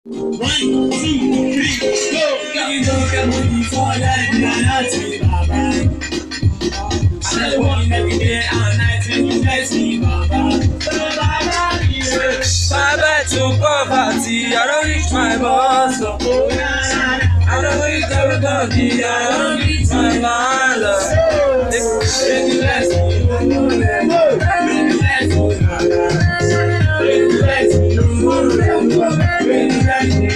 1, 2, 3, go! You don't get money for life, you are not me, Baba. I tell you one every day and night when you bless me, Baba. So, Baba, bye-bye to poverty, I don't reach my boss. I don't reach everybody, I don't reach my mother. When you bless me, when you bless me, when you bless me, when you bless me, when you bless me.